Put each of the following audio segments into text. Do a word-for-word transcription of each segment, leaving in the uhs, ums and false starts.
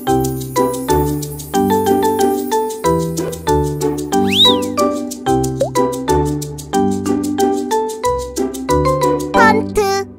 펀트.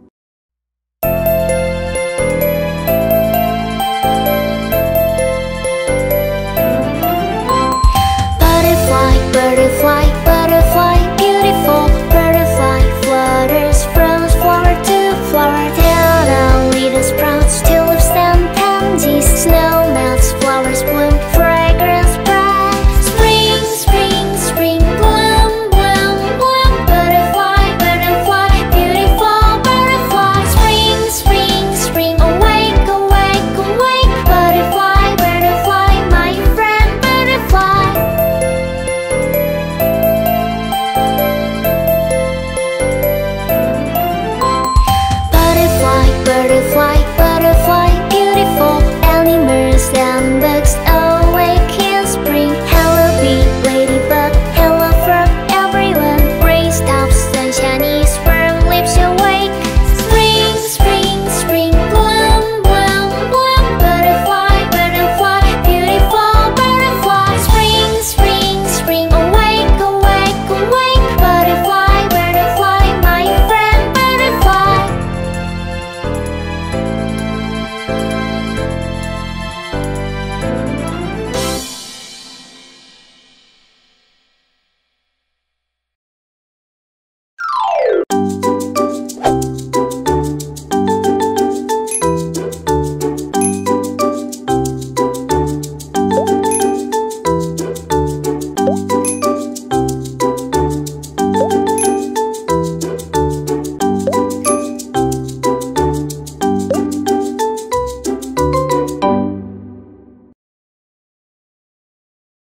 Butterfly, butterfly, butterfly, beautiful butterfly flutters from flower to flower. Down on little sprouts, tulips and pansies. Snow melts, flowers bloom, fragrance spread. Spring, spring, spring, bloom, bloom, bloom. Butterfly, butterfly, beautiful butterfly. Spring, spring, spring, awake, awake, awake. Butterfly, butterfly, my friend butterfly. Butterfly, butterfly, butterfly, beautiful animal.